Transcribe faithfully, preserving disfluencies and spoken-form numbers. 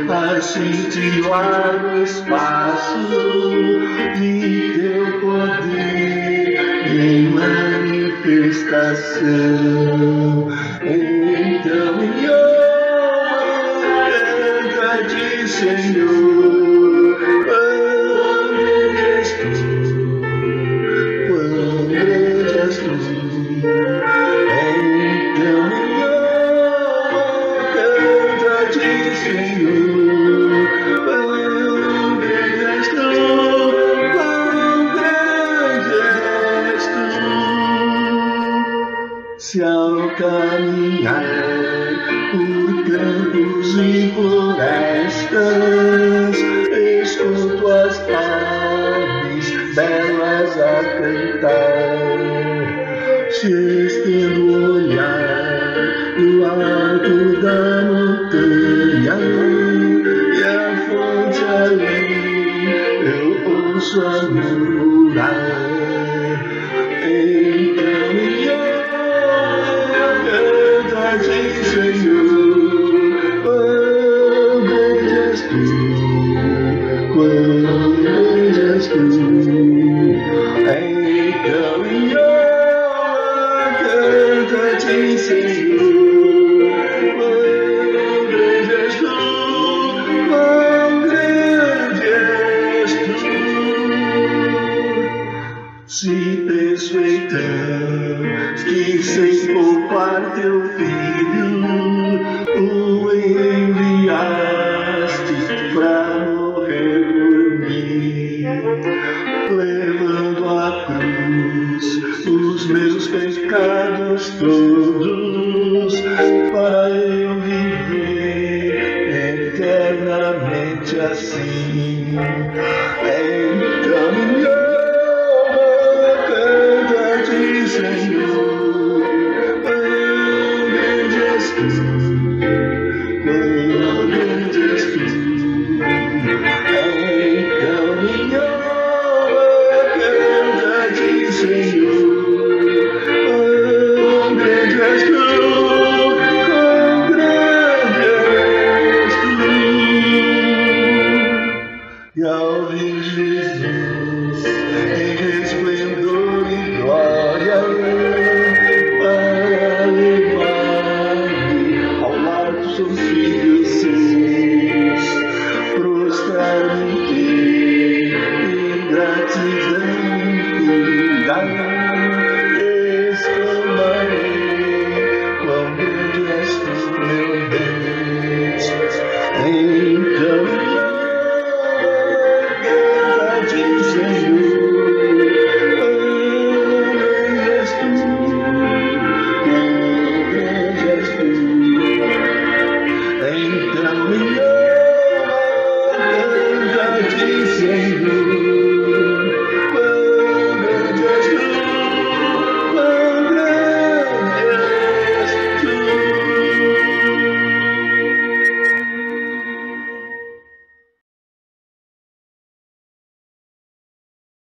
Assim lá no espaço de teu poder em manifestação. Então minha alma canta-te, Senhor, quão grande és tu, quão grande és tu. Então minha alma canta-te, Senhor, quão grande és tu, quão grande és tu. Se ao caminhar por campos e florestas escuto as aves belas a cantar, se estendo o olhar do alto da montanha e a fonte além eu ouço a murmurar. Então minha alma canta-te, Senhor, quão grande és tu, quão grande és tu. Então minha alma canta-te, Senhor, quão grande és tu, quão grande és tu. Se penso então que sem poupar teu filho o enviaste pra morrer por mim, levando à cruz os meus pecados todos, para eu viver eternamente assim. Então minha alma canta-te, Senhor, quão grande és tu, quão grande és tu. Então minha alma canta-te, Senhor, quão grande és tu, quão grande és tu. E ao vir Jesus em resplendor e glória, para levar-me ao lar dos seus filhos seus, prostrar-me em gratidão infinita, exclamarei, quão grande és tu, meu Deus. Então minha alma canta-te, Senhor, quão grande és tu, quão grande és tu. Então minha alma canta-te, Senhor,